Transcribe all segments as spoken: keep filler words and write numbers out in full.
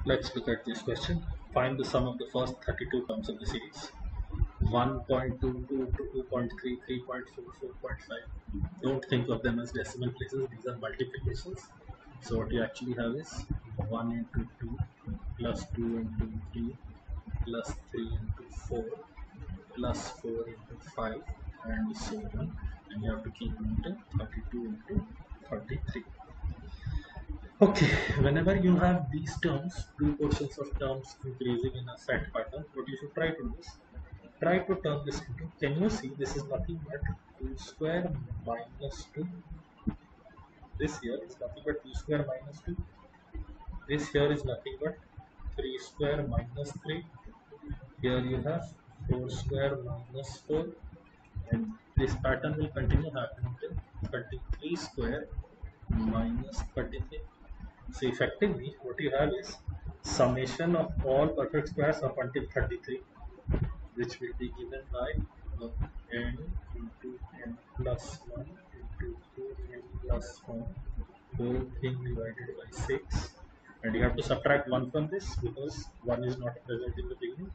Let's look at this question. Find the sum of the first thirty-two terms of the series. one point two two to two point three, three point four, four point five. Don't think of them as decimal places, these are multiplications. So what you actually have is one into two plus two into three plus three into four plus four into five and so on. And you have to keep into thirty-two into thirty-three. Okay, whenever you have these terms, two portions of terms increasing in a set pattern, what you should try to do is try to turn this into, can you see this is nothing but two square minus two. This here is nothing but two square minus two. This here is nothing but three square minus three. Here you have four square minus four. And this pattern will continue happening till thirty-three square minus thirty-three. So effectively what you have is summation of all perfect squares up until thirty-three, which will be given by uh, n into n plus one into two n plus one, whole thing divided by six, and you have to subtract one from this because one is not present in the beginning,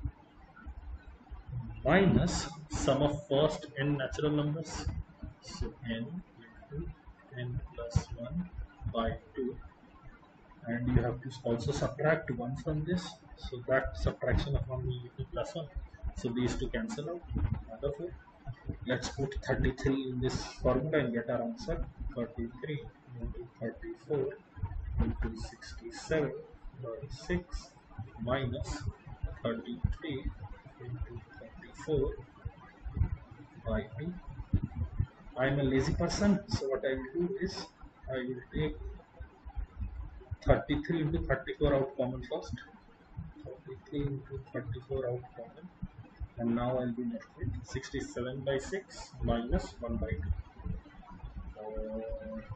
minus sum of first n natural numbers, so n into n plus one by two, and you have to also subtract one from this, so that subtraction of one will give you plus one, so these two cancel out. Wonderful. Let's put thirty-three in this formula and get our answer. thirty-three into thirty-four into sixty-seven by six minus thirty-three into thirty-four by two. I am a lazy person, so what I will do is I will take thirty-three into thirty-four out common first. thirty-three into thirty-four out common, and now I'll be left with sixty-seven by six minus one by two. Uh,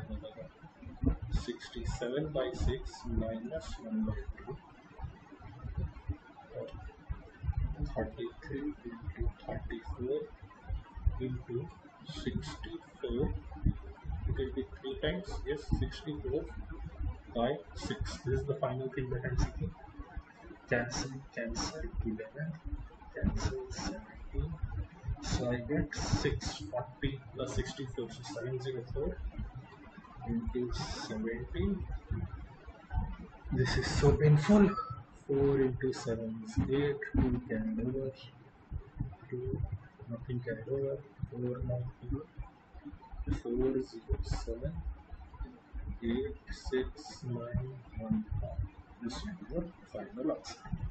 sixty-seven by six minus one by two. thirty-three into thirty-four into sixty-four. It will be three times, yes, sixty-four by six. This is the final thing that I'm seeking. Cancel, cancel, eleven, cancel, seventeen. So I get six forty plus sixty-four, so seven hundred four into seventeen. This is so painful. four into seven is eight, two carried over, two, nothing carried over, four ninety, four zero seven, eight six nine one five. This will be the final answer.